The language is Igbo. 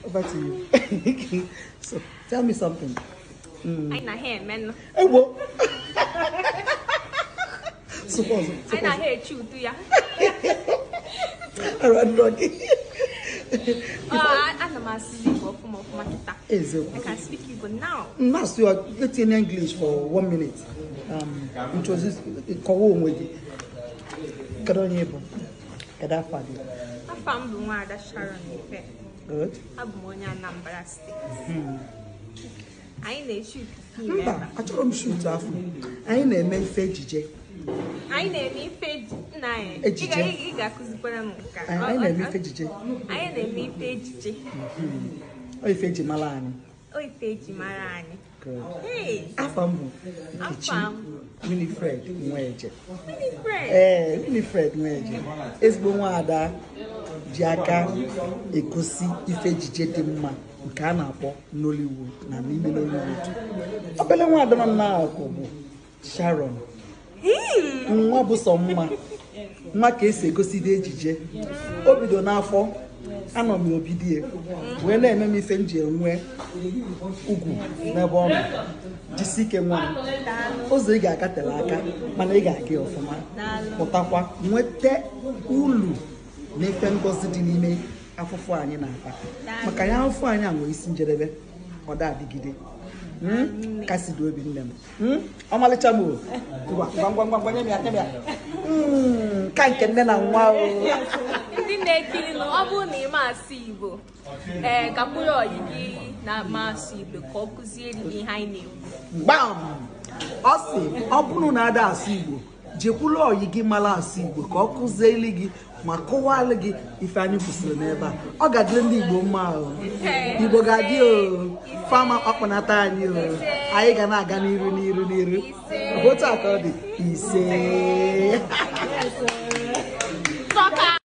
Over to you. So, tell me something. I not hear men. Hey, what? Suppose. I not hear you, do ya? I ran doggy. I'm a massive from my guitar. I can speak Igbo now. Master, you are getting English for 1 minute. Introduce Kowo Mwedi. Kadonyebo. Kadafadi. I found one ifedisharon. Good. I'm one Anambra State. I need shoot. I told him shoot off. I name ifedije. I name ifedije. I name ifedije. I name ifedije. Oh, ifedije malani. Oh, ifedije malani. Good. Hey. Afambu. Winifred Mweje. Winifred. Winifred Mweje. Ezigbo nwada ji aka egosi ifedije dị mma nke a na-akpọ Nollywood na n'ime Nollywood. Obele nwada nọ na-akụ bụ Sharon. Nwa bụ sọ mma. Nwa ka esi egosi dị ejije. O bido n'afọ anọ m obidie wee na-eme m ife nji enwe ugwu n'ebe ọ nọ. Jisike nwa ụzọ ị ga-agatela aka mana ị ga-aga ọfụma pụtakwa nweta ulu na ife ngozi dị n'ime afụfụ anyị na-ata maka ya afụfụ anyị a nwere isi njedebe ọ da-adịgide kasi dị obi nne m ọmalịcha m ngwangwangwangwanye bịa ka nke nne na nwa ndị na-ekiri na ọ bụrụ na ị masị Igbo gakwuru ọyị gị na masị Igbo ka ọ kụziere gị ihe anyị na-ekwu. Gbam! Ọ sị ọ bụrụ na ada asụ Igbo jekwuru ọyị gị mara asụ Igbo ka ọ kụziere gị ma kọwalụ gị ife anyị kwụsịrị n'ebe a ọ ga-adịrị ndị Igbo mma Igbo ga-adị fama ọkpọnata anyị anyị ga na-aga n'iru otu a ka ọ dị ise